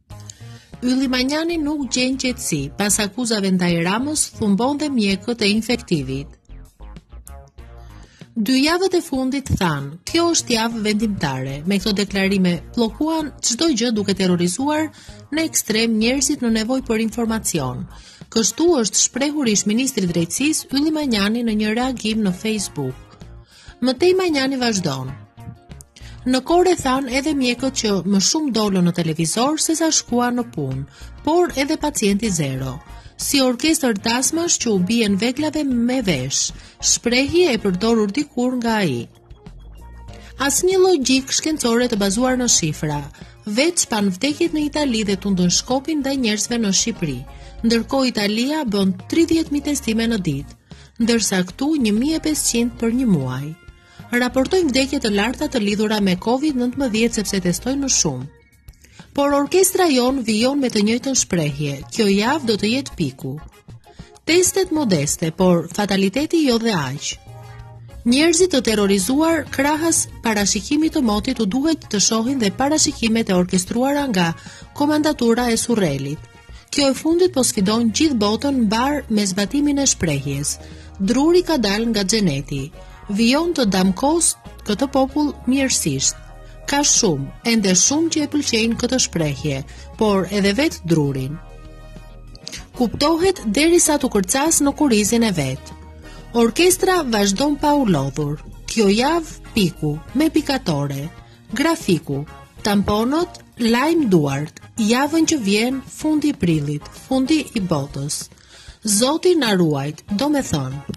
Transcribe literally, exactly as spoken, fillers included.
Ylli Manjani nuk gjen qetësi pas akuzave ndaj Ramës, thumbon dhe mjekët e infektivit. Dy javët e fundit thanë, kjo është javë vendimtare. Me këto deklarime bllokuan çdo gjë duke terrorizuar në ekstrem njerëzit në nevojë për informacion. Kështu është shprehur ish ministri i drejtësisë Ylli Manjani në një reagim në Facebook. Mëtej Manjani vazhdon. Në kore thanë edhe mjekët që më shumë dolën në televizor se sa shkuan në punë, por edhe pacienti zero. Si orkestër dasmash që u bien veglave me vesh, shprehje e përdorur dikur nga ai. Asnjë logjik shkencore të bazuar në shifra, veç panvdekjet në Itali dhe tundën shkopin ndaj njerëzve në Shqipëri, ndërkohë Italia bën tridhjetë mijë testime në ditë, ndërsa këtu një mijë e pesëqind për një muaj. Raportojnë vdekje të larta të lidhura me kovid nëntëmbëdhjetë sepse testojnë më shumë. Por orkestra jon vijon me të njëjtën shprehje, kjo javë do të jetë piku. Testet modeste, por fataliteti jo dhe aq. Njerëzit të terrorizuar krahas parashikimit të motit u duhet të shohin dhe parashikimet e orkestruara nga komandatura e Surrelit. Kjo e fundit po sfidon gjithë botën mbar me zbatimin e shprehjes. Druri ka dalë nga xheneti. Vijon të damkos këtë popull mirësisht. Ka shumë, ende shumë që e pëlqejnë këtë shprehje, por edhe vetë drurin. Kuptohet derisa të kërcas në kurizin e vet. Orkestra vazhdon pa u lodhur. Kjo javë piku, me pikatore. Grafiku, tamponot, lajm duart. Javën që vjen, fundi i prillit, fundi i botës. Zoti na ruajt, do me thonë.